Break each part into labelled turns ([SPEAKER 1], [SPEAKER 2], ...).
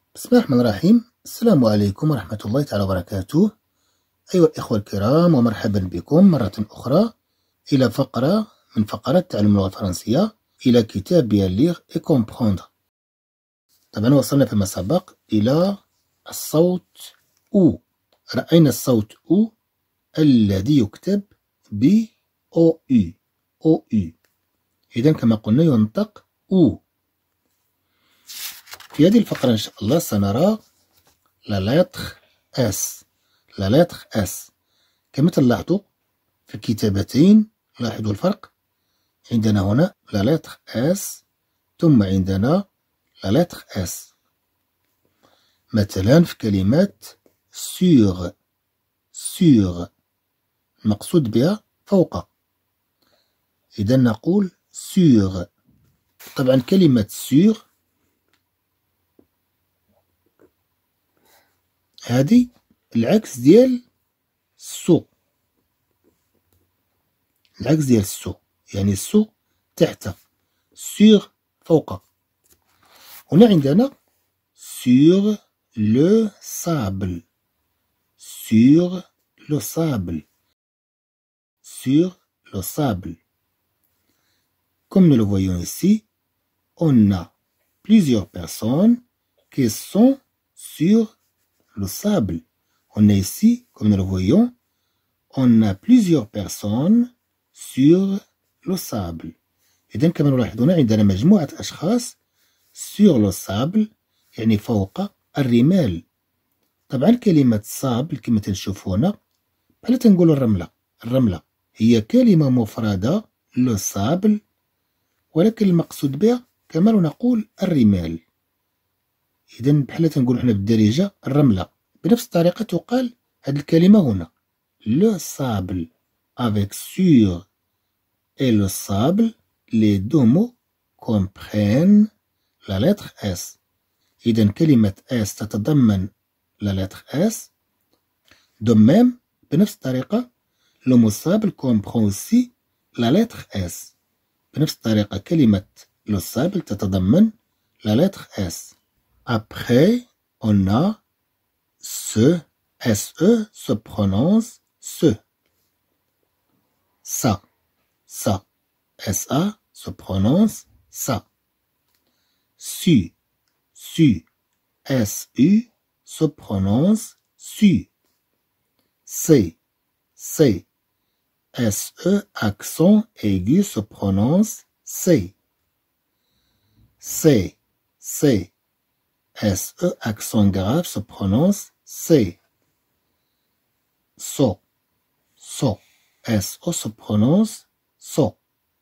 [SPEAKER 1] بسم الله الرحمن الرحيم. السلام عليكم ورحمة الله تعالى وبركاته. أيها الإخوة الكرام، ومرحبا بكم مرة أخرى إلى فقرة من فقرات تعلم اللغة الفرنسية إلى كتاب بيان ليغ إي كومبخوندغ. طبعا وصلنا فيما سبق إلى الصوت أو. رأينا الصوت أو الذي يكتب ب أو يو أو يو. إذن كما قلنا ينطق أو. في هذه الفقرة إن شاء الله سنرى لا لتر اس. لا لتر اس كما تلاحظوا في الكتابتين. لاحظوا الفرق. عندنا هنا لا لتر اس ثم عندنا لا لتر اس. مثلا في كلمة سور. سور المقصود بها فوق، إذا نقول سور. طبعا كلمة سور هذه العكس ديال سو. العكس ديال سو يعني سو تحت، سور فوق. هنا عندنا sur le sable. Sur le sable. Sur le sable. Comme nous le voyons ici, on a plusieurs personnes qui sont sur le sable. On est ici, comme nous le voyons, on a plusieurs personnes sur le sable. إذا كما نلاحظون عندنا مجموعة أشخاص sur le sable يعني فوق الرمال. طبعا كلمة سابل كما تنشوفون بحال تنقول الرملة. الرملة هي كلمة مفردة لو سابل، ولكن المقصود بها كما نقول الرمال. إذا بحال تنقول حنا بالدارجة الرملة. بنفس الطريقة تقال هذه الكلمة هنا لو سابل. avec sur et le sable les deux mots comprennent la lettre S. إذا كلمة S تتضمن la lettre S. de même بنفس الطريقة le mot sable comprend aussi la lettre S. بنفس الطريقة كلمة le sable تتضمن la lettre S. Après, on a ce. SE se prononce ce. Ça. Ça. SA se prononce ça. Su. Su. SU se prononce su. C. C. SE accent aigu se prononce C. C. C. SE accent grave se prononce C. So. So. SO se prononce so.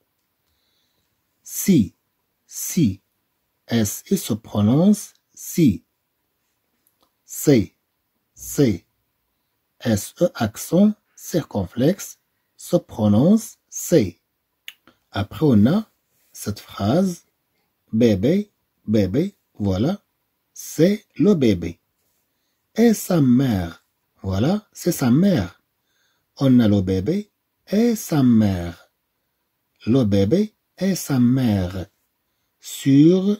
[SPEAKER 1] Si. Si. SI se prononce si. C. C. SE accent circonflexe se prononce C. Après on a cette phrase bébé, bébé, voilà, c'est le bébé. Et sa mère, voilà, c'est sa mère. On a le bébé et sa mère. Le bébé et sa mère. Sur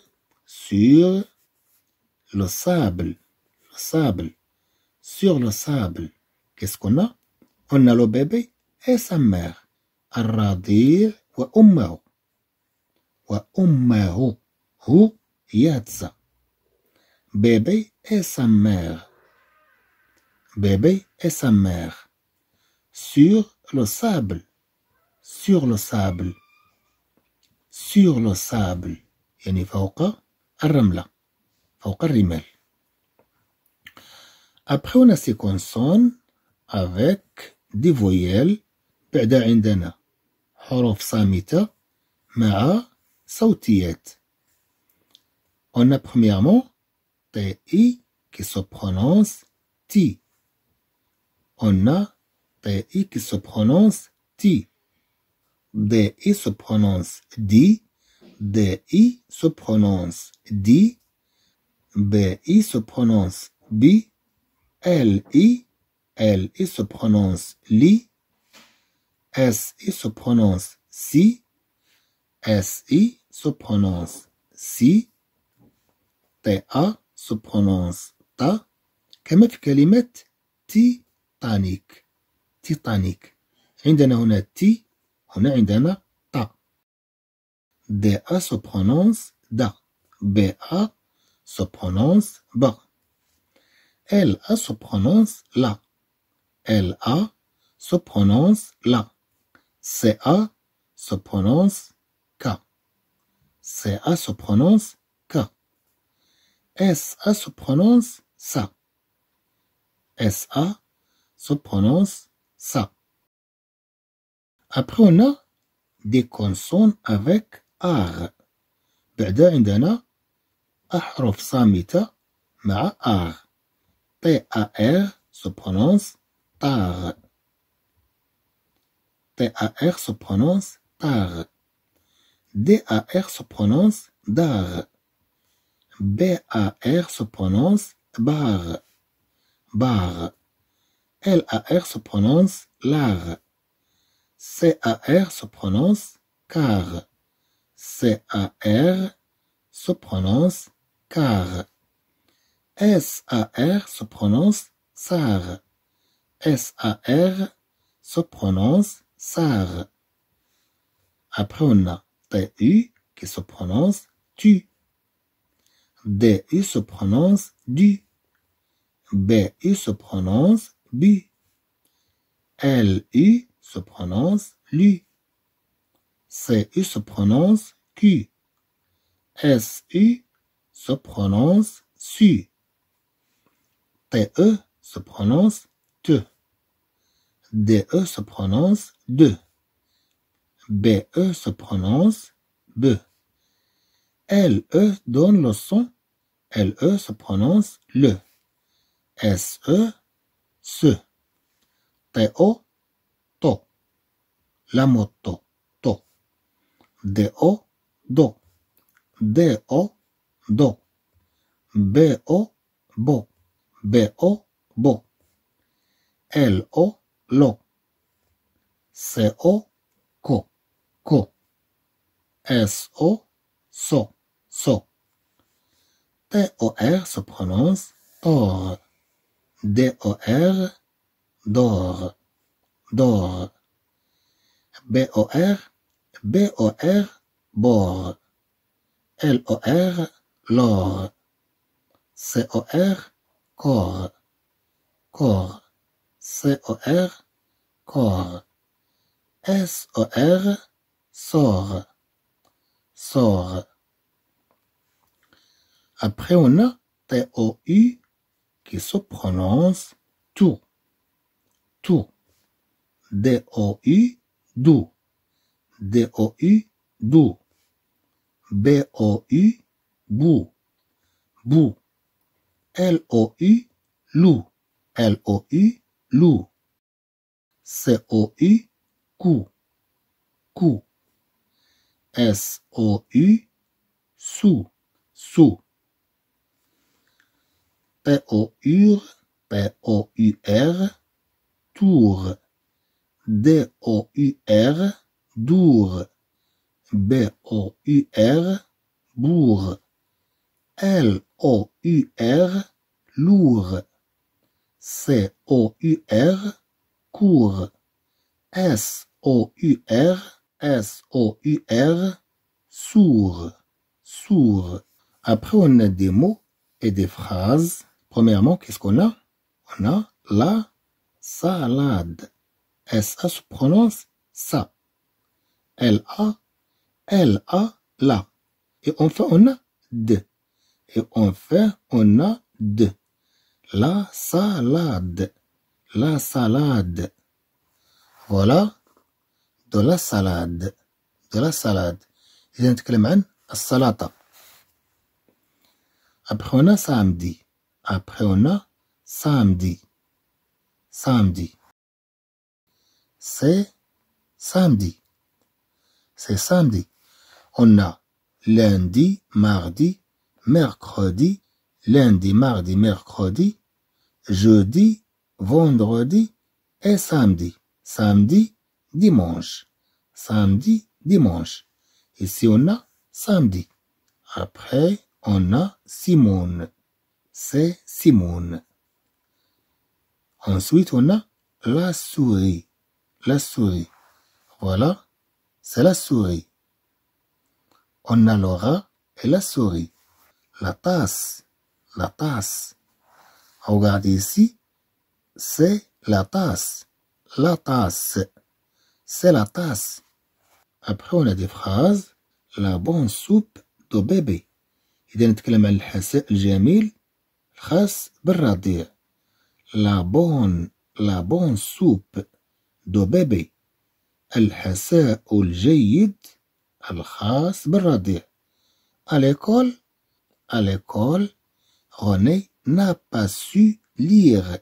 [SPEAKER 1] le sable. Le sable. Sur le sable. Qu'est-ce qu'on a? On a le bébé et sa mère. الرضيع وأمه. وأمه. هو ياتسا. Bébé et sa mère. Bébé et sa mère. Sur le sable. Sur le sable. Sur le sable. يعني فوق الرملة. فوق الرمال. Après on a ces consonnes avec des voyelles. بعد عندنا حروف صامتة مع صوتيات. On a premièrement TI qui se prononce T. On a TI qui se prononce T. DI se prononce D. DI se prononce D. BI se prononce B. LI se prononce LI. SI se prononce SI. SI se prononce SI. TA se prononce ta كما في كلمة تيتانيك. تيتانيك عندنا هنا تي، هنا عندنا تا. دي A se prononce da. BA se prononce ba. LA se prononce la. LA se prononce la. CA se prononce ka. CA se prononce ka. SA se prononce sa. SA se prononce sa. Après, on a des consonnes avec R. بعدها عندنا أحرف صامتة مع R. TAR se prononce tar. TAR se prononce tar. DAR se prononce dar. BAR se prononce bar. Bar. LAR se prononce lar. CAR se prononce car. CAR se prononce car. SAR se prononce sar. SAR se prononce sar. Après, on a TU qui se prononce tu. DU se prononce du. BU se prononce bu. LU se prononce lu. CU se prononce cu. SU se prononce su. TE se prononce te. DE se prononce de. BE se prononce be. LE donne le son. LE se prononce le. SE se. TO to. La moto to. DO do. DO do. BO bo. BO bo. LO lo. CO ko. Ko. SO so. So. TOR se prononce tor. DOR dor. Dor. BOR BOR bord. LOR lor. COR corps. Corps. COR corps. SOR sort. Sort. Après, on a TOU qui se prononce tout. Tout. DOU dou. DOU dou. BOU bou. Bou. LOU lou. LOU lou. COU cou. Cou. SOU sou. Sou. POUR POUR tour. DOUR dour. BOUR bourg. LOUR lourd. COUR court. SOUR sourd. Sourd. Après, on a des mots et des phrases. Premièrement, qu'est-ce qu'on a? On a la salade. SA se prononce ça. LA, la. Et enfin, on a de. Et enfin, on a de. La salade. La salade. Voilà. De la salade. De la salade. إذا نتكلم عن السلطة. Après, on a samedi. Après, on a samedi. Samedi. C'est samedi. C'est samedi. On a lundi, mardi, mercredi, lundi, mardi, mercredi, jeudi, vendredi et samedi. Samedi, dimanche. Samedi, dimanche. Ici, on a samedi. Après, on a Simone. c'est Simone. Ensuite, on a la souris. La souris. Voilà, c'est la souris. On a le rat et la souris. La tasse. La tasse. Regardez ici, c'est la tasse. La tasse. C'est la tasse. Après, on a des phrases. La bonne soupe de bébé. إذا نتكلم عن الحساء الجميل الخاص بالرضيع. La bonne soupe de bébé. الحساء الجيد الخاص بالرضيع. À l'école, René n'a pas su lire.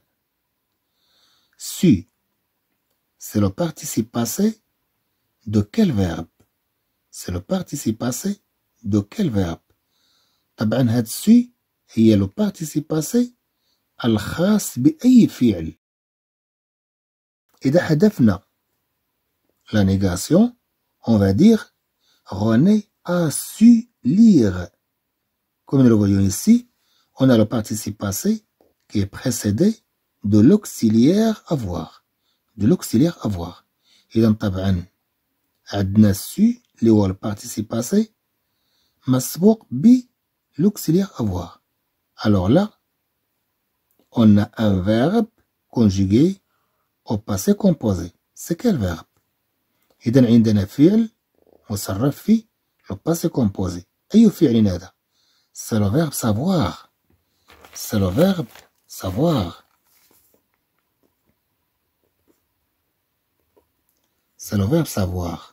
[SPEAKER 1] Su, c'est le participe passé de quel verbe? C'est le participe passé de quel verbe? طبعا هاد سو هي لو participe passé الخاص بأي فعل. إذا حذفنا la négation, on va dire René a su lire. Comme nous le voyons ici, on a le participe passé qui est précédé de l'auxiliaire avoir. De l'auxiliaire avoir. إذا طبعا عندنا su اللي هو le participe passé مسبوق ب l'auxiliaire avoir. Alors là, on a un verbe conjugué au passé composé. C'est quel verbe? إذا عندنا فعل مصرف في le passé composé. أي فعل هذا؟ C'est le verbe savoir. C'est le verbe savoir. C'est le verbe savoir.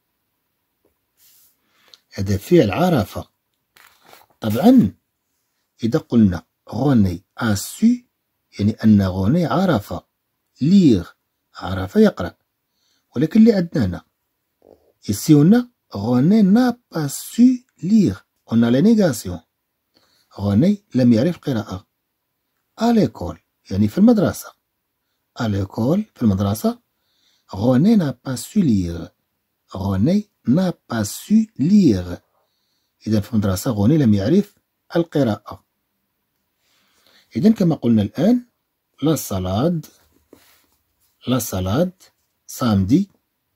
[SPEAKER 1] هذا فعل عرفة. طبعا إذا قلنا غوني a su يعني أن غوني عرف lire عرف يقرأ. ولكن اللي عندنا هنا ici on a René n'a pas su lire. On a la négation. René لم يعرف قراءة. à l'école يعني في المدرسة. à l'école في المدرسة René n'a pas su lire. René n'a pas su lire. إذا في المدرسة غوني لم يعرف القراءة. إذا كما قلنا الآن لا salade samedi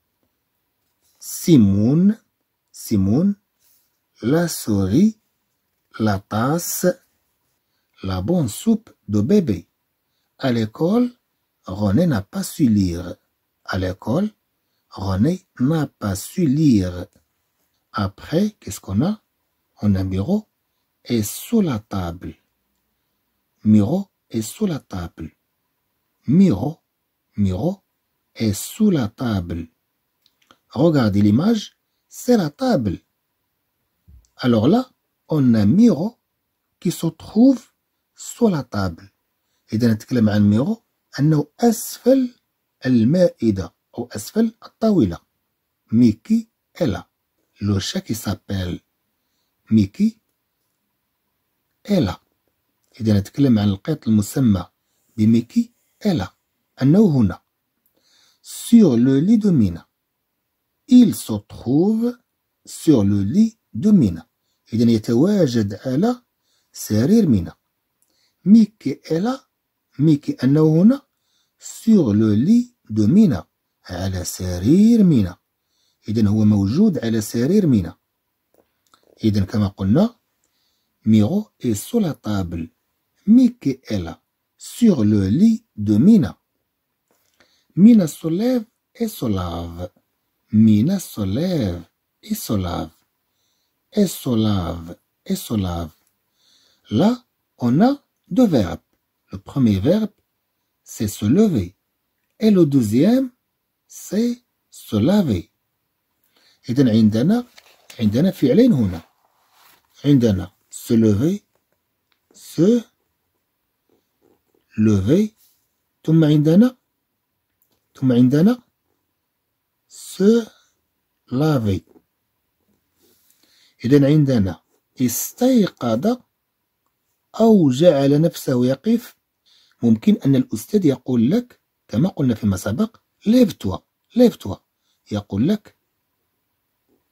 [SPEAKER 1] Simone la souris la tasse la bonne soupe de bébé. À l'école, René n'a pas su lire. À l'école, René n'a pas su lire. Après, qu'est-ce qu'on a? On a Miro est sous la table. Miro est sous la table. Miro est sous la table. Regardez l'image, c'est la table. Alors là, on a Miro qui se trouve sous la table. إذا نتكلم عن ميرو أنه أسفل المائدة أو أسفل الطاولة. Mickey est là. Le chat qui s'appelle Mickey est là. إذا نتكلم عن القط المسمى بميكي est là. أنه هنا. Sur le lit de Mina. Il se trouve sur le lit de Mina. إذا يتواجد على سرير مينا. ميكي est là. ميكي أنه هنا sur le lit de Mina. على سرير مينا. إذن هو موجود على سرير مينا. إذن كما قلنا Miro est sous la table. Mickey est là sur le lit de Mina. Mina se lève et se lave. Mina se lève et se lave. Et se lave et se lave. Là, on a deux verbes. Le premier verbe, c'est se lever. Et le deuxième, c'est se laver. إذن عندنا فعلين هنا. عندنا se lever, ثم عندنا se laver. إذن عندنا استيقظ أو جعل نفسه يقف. ممكن أن الأستاذ يقول لك كما قلنا فيما سبق lève-toi. يقول لك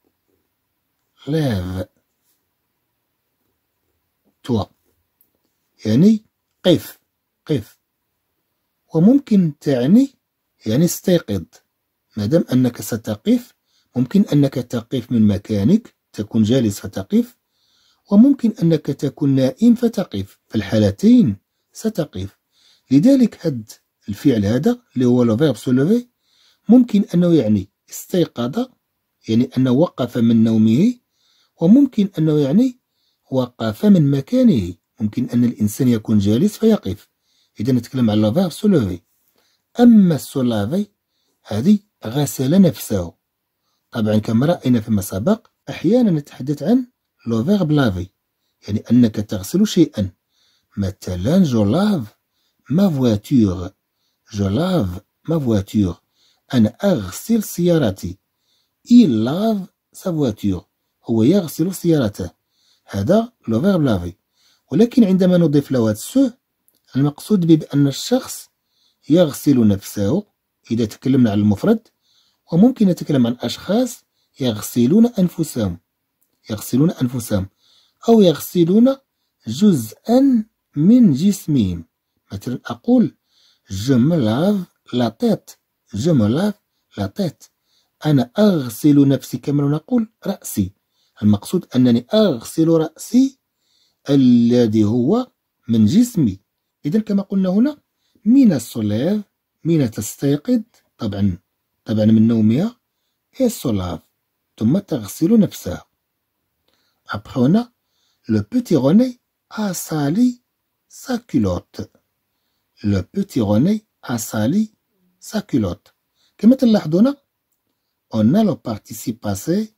[SPEAKER 1] lève-toi. يعني قف قف. وممكن تعني يعني استيقظ. مادام أنك ستقف ممكن أنك تقف من مكانك، تكون جالس فتقف، وممكن أنك تكون نائم فتقف، في الحالتين ستقف. لذلك هذا الفعل هذا اللي هو لو فيرب سو لوفي ممكن أنه يعني استيقظ، يعني أنه وقف من نومه، وممكن أنه يعني وقف من مكانه، ممكن أن الإنسان يكون جالس فيقف. إذا نتكلم على لو فيرب سو لوفي. أما سو لافي هذه غسل نفسه. طبعا كما رأينا فيما سبق أحيانا نتحدث عن لو فيرب لافي، يعني أنك تغسل شيئا. مثلا جو لاف ما فواتور، جو لاف ما فواتور، أنا أغسل سيارتي. il lave sa voiture، هو يغسل سيارته. هذا لو فيرب لافي. ولكن عندما نضيف له سو المقصود بأن الشخص يغسل نفسه إذا تكلمنا عن المفرد، وممكن نتكلم عن أشخاص يغسلون أنفسهم، يغسلون أنفسهم أو يغسلون جزءا من جسمهم. مثلا أقول je me lave la tête، je me lave la tête، أنا أغسل نفسي كما نقول رأسي. المقصود أنني أغسل رأسي الذي هو من جسمي. إذن كما قلنا هنا من السوليف، من تستيقظ طبعا من نومها، هي سولاف ثم تغسل نفسها. Après on a le petit René a sali sa culotte. Le petit René a sali sa culotte. كما تلاحظون on a le participe passé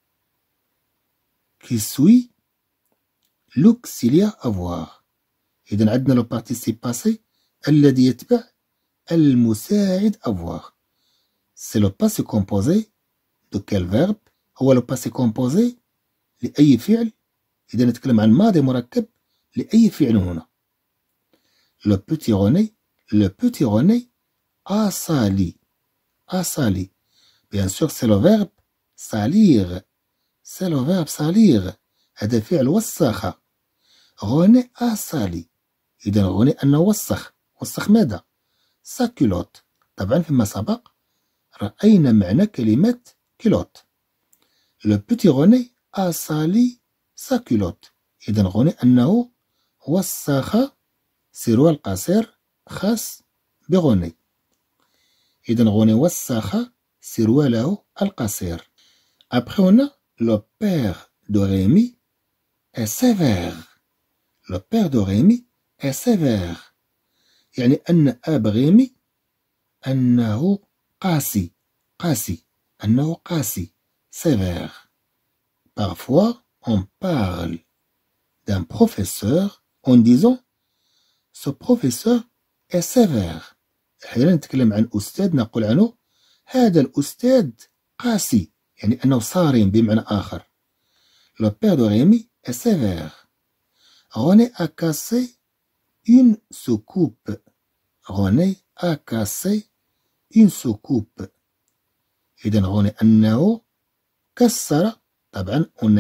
[SPEAKER 1] qui suit l'auxiliaire avoir. إذن عندنا le participe passé الذي يتبع المساعد avoir. C'est le passé composé de quel verbe؟ هو le passé composé لأي فعل. إذا نتكلم عن ماضي مركب لأي فعل هنا. Le petit René a sali. A sali. Bien sûr c'est le verbe salir. C'est le verbe salir. هذا فعل وسخ. René a sali. إذا غني أنه وسخ. وسخ ماذا؟ sa culotte. طبعا فيما سبق رأينا معنى كلمة كيلوت. Le petit René a sali sa culotte. إذا غني أنه وسخ سروال قصير خاص بغني. إذا غني وسخ سرواله القصير. Après on a le père de Rémi est sévère. Le père de Rémi est sévère. يعني أن أب ريمي أنه قاسي. قاسي. أنه قاسي. sévère. Parfois on parle d'un professeur en disant ce professeur est sévère. أحيانا نتكلم عن أستاذ نقول عنه هذا الأستاذ قاسي، يعني أنه صارم بمعنى آخر. Le père de Rémi est sévère. René a cassé une soucoupe. René a cassé une soucoupe. إذا غني أنه كسر. طبعا on a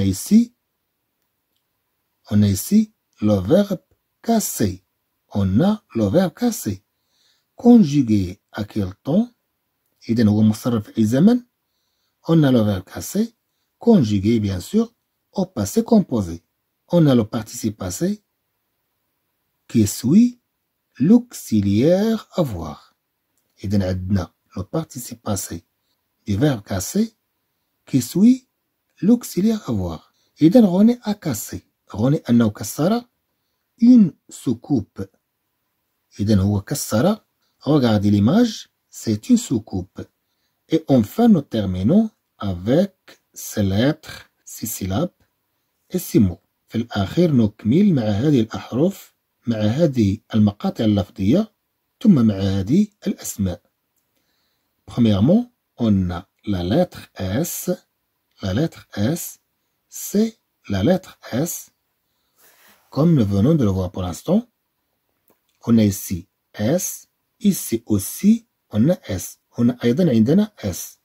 [SPEAKER 1] ici le verbe casser. On a le verbe casser. Conjugué à quel temps؟ إذا هو مصرف في أي زمن. On a le verbe casser conjugué bien sûr au passé composé. On a le participe passé qui suit l'auxiliaire avoir. إذا عندنا le participe passé du verbe casser qui suit l'auxiliaire avoir. إذا غني a cassé. غني أنه كسر une soucoupe. إذا هو كسر. Regardez l'image, c'est une soucoupe. Et enfin nous terminons avec ces lettres, ces syllabes et ces mots. في الأخير نكمل مع هذه الأحرف، مع هذه المقاطع اللفظية، ثم مع هذه الأسماء. Premièrement, on a la lettre S. La lettre S, c'est la lettre S, comme nous venons de le voir pour l'instant. On a ici S, ici aussi on a S. On a أيضا عندنا S.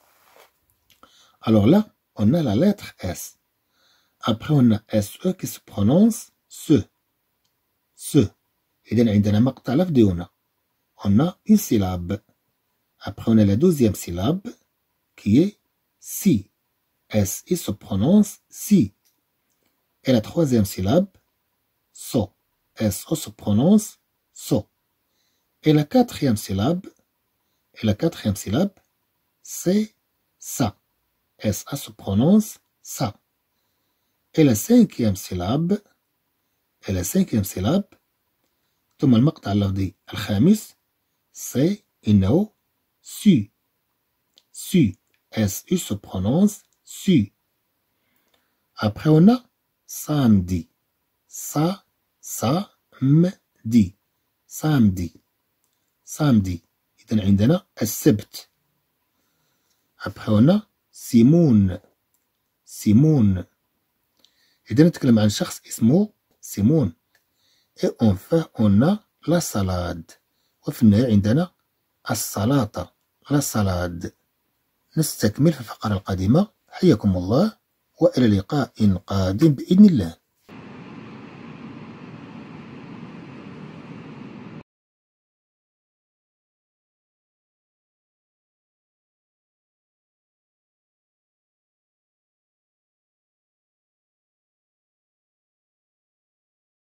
[SPEAKER 1] Alors là, on a la lettre S. Après, on a SE qui se prononce SE. ce. إذن عندنا مقطع لفظي هنا. On a une syllabe. Après on a la deuxième syllabe qui est si. S, il se prononce si. Et la troisième syllabe, so. S, o se prononce so. Et la quatrième syllabe, c'est ça. S, a se prononce ça. Et la cinquième syllabe, ثم المقطع اللفظي الخامس c'est إنه su. Su. S, il se prononce su. Après on a samedi. samedi. samedi. إذن عندنا السبت. Après on a سيمون. إذا نتكلم عن شخص اسمه سيمون. Et enfin on a la salade. وفي النهاية عندنا السلطة. la salade. نستكمل في الفقرة القادمة. حياكم الله وإلى لقاء قادم بإذن الله.